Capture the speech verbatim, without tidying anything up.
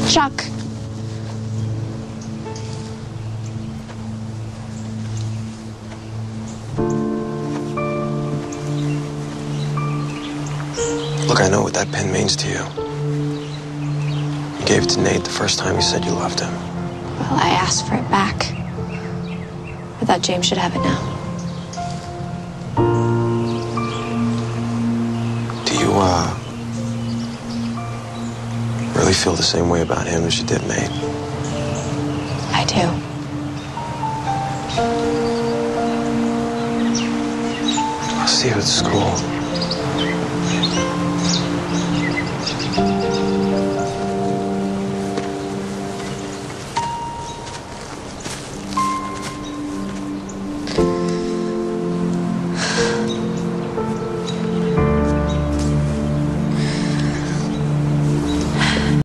Chuck. Look, I know what that pin means to you. You gave it to Nate the first time you said you loved him. Well, I asked for it back. I thought James should have it now. Do you, uh, really feel the same way about him as you did Nate? I do. I'll see you at school.